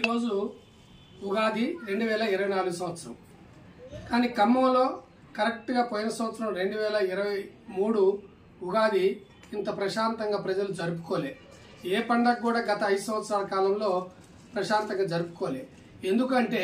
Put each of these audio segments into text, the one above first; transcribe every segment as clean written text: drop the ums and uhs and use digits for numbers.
రోజు ఉగాది 2024 సంవత్సరం. కానీ ఖమ్మంలో కరెక్ట్గా పోయిన సంవత్సరం 2023 ఉగాది ఇంత ప్రశాంతంగా ప్రజలు జరుపుకోలే. ఏ పండగ కూడా గత 5 సంవత్సరాల కాలంలో ప్రశాంతంగా జరుపుకోలే. ఎందుకంటే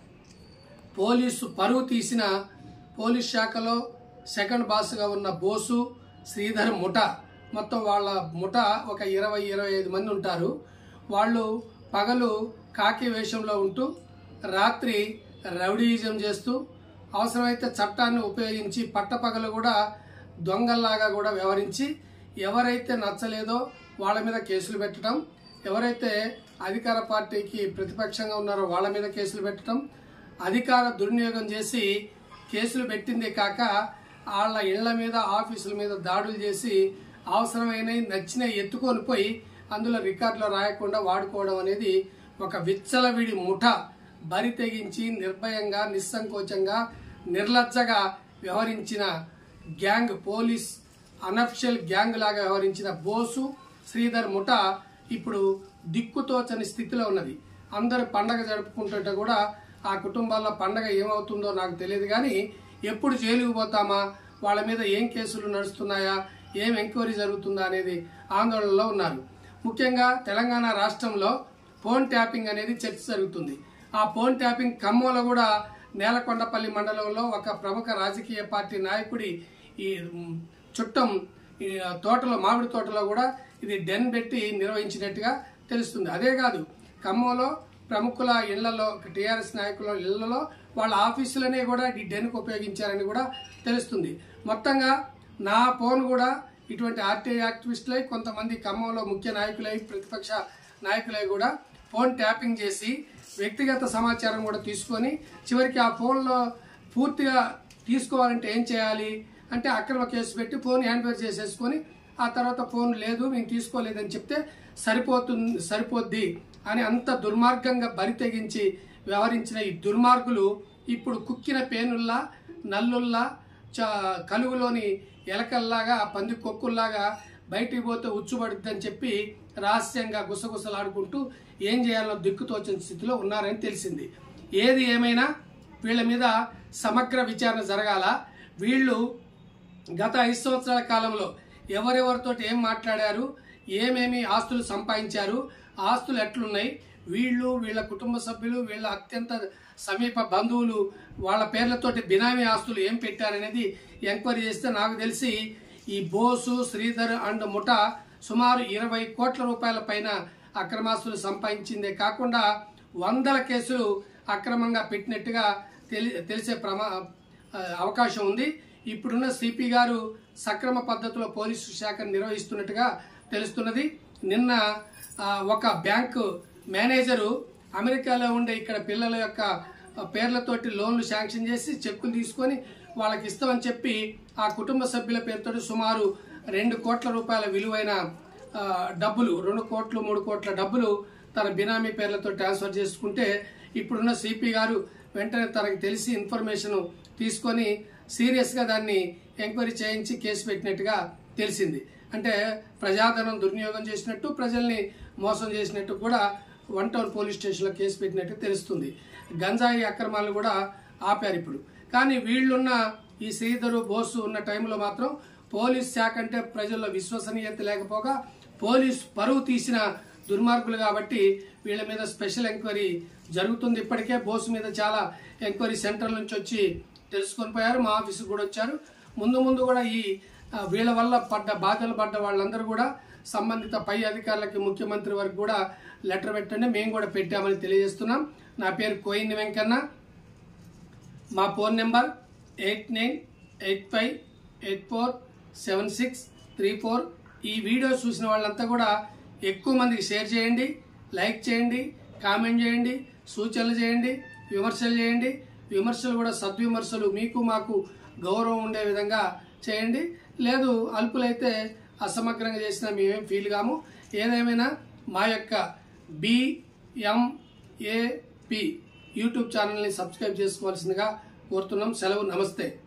పోలీసు పరువు తీసిన పోలీస్ శాఖలో సెకండ్ బాస్గా ఉన్న బోసు, శ్రీధర్ ముఠ, మొత్తం వాళ్ళ ముఠ ఒక 20-25 మంది ఉంటారు. వాళ్ళు పగలు కాకి వేషంలో ఉంటూ రాత్రి రౌడీయిజం చేస్తూ అవసరమైతే చట్టాన్ని ఉపయోగించి పట్టపగలు కూడా దొంగల్లాగా కూడా వ్యవహరించి ఎవరైతే నచ్చలేదో వాళ్ళ మీద కేసులు పెట్టడం, ఎవరైతే అధికార పార్టీకి ప్రతిపక్షంగా ఉన్నారో వాళ్ళ మీద కేసులు పెట్టడం, అధికార దుర్వినియోగం చేసి కేసులు పెట్టిందే కాక వాళ్ళ ఇళ్ల మీద ఆఫీసుల మీద దాడులు చేసి అవసరమైన నచ్చిన ఎత్తుకొని పోయి అందులో రికార్డులో రాయకుండా వాడుకోవడం అనేది ఒక విచ్చలవిడి ముఠ బరి తెగించి నిర్భయంగా నిస్సంకోచంగా నిర్లజ్జగా వ్యవహరించిన గ్యాంగ్, పోలీస్ అనఫిషియల్ గ్యాంగ్ లాగా వ్యవహరించిన బోసు, శ్రీధర్ ముఠ ఇప్పుడు దిక్కుతోచని స్థితిలో ఉన్నది. అందరు పండగ జరుపుకుంటుంటే కూడా ఆ కుటుంబాల్లో పండగ ఏమవుతుందో నాకు తెలియదు. కానీ ఎప్పుడు జైలుకు పోతామా, వాళ్ళ మీద ఏం కేసులు నడుస్తున్నాయా, ఏం ఎంక్వైరీ జరుగుతుందా అనేది ఆందోళనలో ఉన్నారు. ముఖ్యంగా తెలంగాణ రాష్ట్రంలో ఫోన్ ట్యాపింగ్ అనేది చర్చ జరుగుతుంది. ఆ ఫోన్ ట్యాపింగ్ ఖమ్మంలో కూడా నేలకొండపల్లి మండలంలో ఒక ప్రముఖ రాజకీయ పార్టీ నాయకుడి ఈ చుట్టం తోటలో, మామిడి తోటలో కూడా ఇది డెన్ పెట్టి నిర్వహించినట్టుగా తెలుస్తుంది. అదే కాదు, ఖమ్మంలో ప్రముఖుల ఇళ్లలో, టీఆర్ఎస్ నాయకుల ఇళ్లలో వాళ్ళ ఆఫీసులనే కూడా ఈ డెన్కు ఉపయోగించారని కూడా తెలుస్తుంది. మొత్తంగా నా ఫోన్ కూడా ఇటువంటి ఆర్టీఐ యాక్టివిస్టులై, కొంతమంది ఖమ్మంలో ముఖ్య నాయకులై, ప్రతిపక్ష నాయకులై కూడా ఫోన్ ట్యాపింగ్ చేసి వ్యక్తిగత సమాచారం కూడా తీసుకొని చివరికి ఆ ఫోన్లో పూర్తిగా తీసుకోవాలంటే ఏం చేయాలి అంటే అక్రమ కేసు పెట్టి ఫోన్ హ్యాండ్ ఓవర్ చేసేసుకొని ఆ తర్వాత ఫోన్ లేదు మేము తీసుకోలేదని చెప్తే సరిపోద్ది అని అంత దుర్మార్గంగా బరి తెగించి వ్యవహరించిన ఈ దుర్మార్గులు ఇప్పుడు కుక్కిన పేనుల్లా, నల్లుల్లా, కలుగులోని ఎలకల్లాగా, పంది కొక్కుల్లాగా బయటికి పోతే ఉచ్చుబడుద్దని చెప్పి రహస్యంగా గుసగుసలాడుకుంటూ ఏం చేయాలో దిక్కుతోచని స్థితిలో ఉన్నారని తెలిసింది. ఏది ఏమైనా వీళ్ళ మీద సమగ్ర విచారణ జరగాల. వీళ్ళు గత 5 సంవత్సరాల కాలంలో ఎవరెవరితో ఏం మాట్లాడారు, ఏమేమి ఆస్తులు సంపాదించారు, ఆస్తులు ఎట్లున్నాయి, వీళ్ళు, వీళ్ళ కుటుంబ సభ్యులు, వీళ్ళ అత్యంత సమీప బంధువులు వాళ్ళ పేర్లతోటి బినామీ ఆస్తులు ఏం పెట్టారనేది ఎంక్వైరీ చేస్తే నాకు తెలిసి ఈ బోసు, శ్రీధర్ అండ్ ముఠ సుమారు 20 కోట్ల రూపాయల పైన అక్రమాస్తులు సంపాదించిందే కాకుండా 100 కేసులు అక్రమంగా పెట్టినట్టుగా తెలిసే అవకాశం ఉంది. ఇప్పుడున్న సిపి గారు సక్రమ పద్ధతిలో పోలీసు శాఖను నిర్వహిస్తున్నట్టుగా తెలుస్తున్నది. నిన్న ఒక బ్యాంకు మేనేజరు అమెరికాలో ఉండే ఇక్కడ పిల్లల యొక్క పేర్లతోటి లోన్లు శాంక్షన్ చేసి చెక్కులు తీసుకొని వాళ్ళకి ఇస్తామని చెప్పి ఆ కుటుంబ సభ్యుల పేరుతో సుమారు 2 కోట్ల రూపాయల విలువైన డబ్బులు, 2 కోట్లు 3 కోట్ల డబ్బులు తన బినామీ పేర్లతో ట్రాన్స్ఫర్ చేసుకుంటే ఇప్పుడున్న సిపి గారు వెంటనే తనకు తెలిసి ఇన్ఫర్మేషన్ తీసుకొని సీరియస్గా దాన్ని ఎంక్వైరీ చేయించి కేసు పెట్టినట్టుగా తెలిసింది. అంటే ప్రజాధనం దుర్వినియోగం చేసినట్టు, ప్రజల్ని మోసం చేసినట్టు కూడా 1 టౌన్ పోలీస్ స్టేషన్లో కేసు పెట్టినట్టు తెలుస్తుంది. గంజాయి అక్రమాలు కూడా ఆపారు ఇప్పుడు. కానీ వీళ్ళున్న ఈ శ్రీధరు, బోసు ఉన్న టైంలో మాత్రం పోలీస్ శాఖ అంటే ప్రజల్లో విశ్వసనీయత లేకపోగా పోలీస్ పరువు తీసిన దుర్మార్గులు కాబట్టి వీళ్ళ మీద స్పెషల్ ఎంక్వైరీ జరుగుతుంది. ఇప్పటికే బోసు మీద చాలా ఎంక్వైరీ సెంటర్ నుంచి వచ్చి తెలుసుకొని పోయారు, మా ఆఫీసుకు కూడా వచ్చారు. ముందు కూడా ఈ వీళ్ళ వల్ల బాధలు పడ్డ వాళ్ళందరూ కూడా సంబంధిత పై అధికారులకి, ముఖ్యమంత్రి వరకు కూడా లెటర్ పెట్టండి, మేము కూడా పెట్టామని తెలియజేస్తున్నాం. నా పేరు కోయిన్ వెంకన్న. మా ఫోన్ నెంబర్ 8985847634. ఈ వీడియో చూసిన వాళ్ళంతా కూడా ఎక్కువ మందికి షేర్ చేయండి, లైక్ చేయండి, కామెంట్ చేయండి, సూచనలు చేయండి, విమర్శలు చేయండి. విమర్శలు కూడా సద్విమర్శలు, మీకు మాకు గౌరవం ఉండే విధంగా చేయండి. లేదు అల్పులైతే అసమగ్రంగా చేసినా మేమేం ఫీల్ కాము. ఏదేమైనా మా యొక్క BMAP యూట్యూబ్ ఛానల్ని సబ్స్క్రైబ్ చేసుకోవాల్సిందిగా కోరుతున్నాం. సెలవు, నమస్తే.